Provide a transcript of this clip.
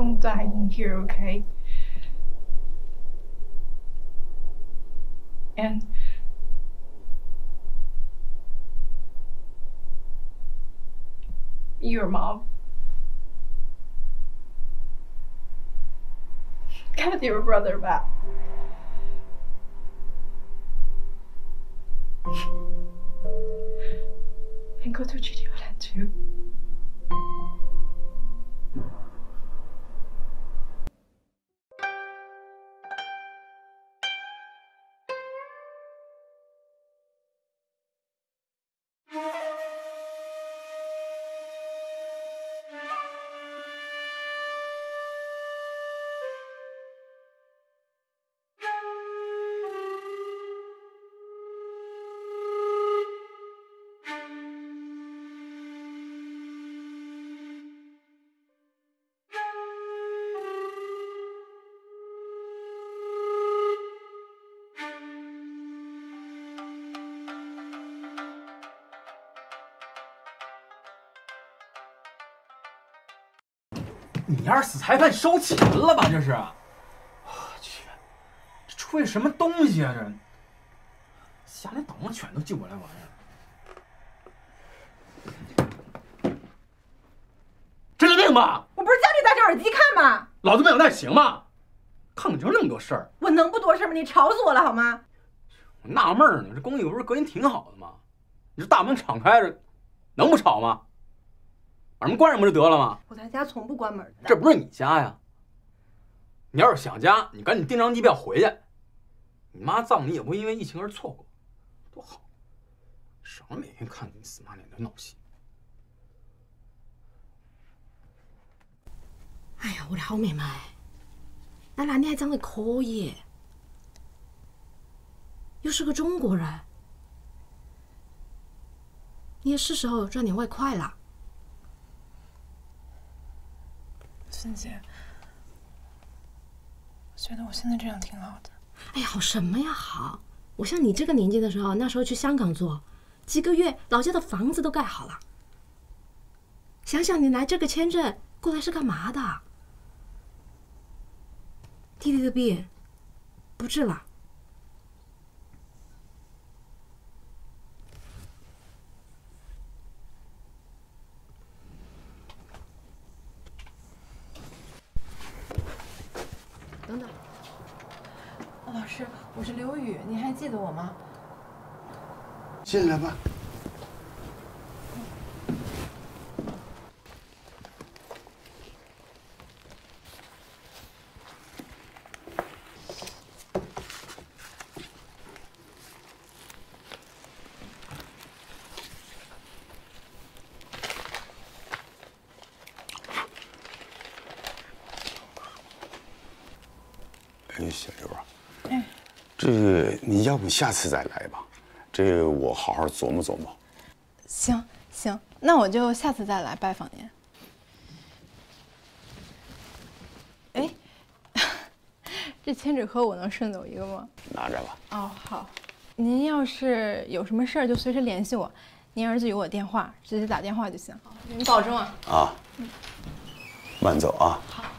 Don't die in here, okay? And your mom got your brother back. And go to GDO too. 你二死裁判收钱了吧？这是，我去，这出的什么东西啊？这下连导盲犬都救不来玩意儿，神经病吧？ 我不是叫你戴着耳机看吗？ 老子没有那行吗？看看这那么多事儿， 我能不多事吗？你吵死我了好吗？ 我纳闷呢，这公寓不是隔音挺好的吗？你这大门敞开着，能不吵吗？把门关上不就得了吗？ 我在家从不关门的。 这不是你家呀！你要是想家，你赶紧订张机票回去。你妈葬你也不会因为疫情而错过，多好，省得每天看着你死妈脸就闹心。 哎呀，我的好妹妹，那男的还长得可以，又是个中国人，你也是时候赚点外快了。 孙姐，我觉得我现在这样挺好的。 哎呀，好什么呀好！我像你这个年纪的时候，那时候去香港做，几个月老家的房子都盖好了。想想你来这个签证过来是干嘛的？弟弟的病不治了。等等， 老师，我是刘宇，您还记得我吗？ 进来吧。哎，小刘啊，这个你要不下次再来吧？这个我好好琢磨琢磨。 行行，那我就下次再来拜访您。哎，这千纸鹤我能顺走一个吗？ 拿着吧。 哦，好。您要是有什么事儿就随时联系我，您儿子有我电话，直接打电话就行。您保重啊。 啊，慢走啊。 好。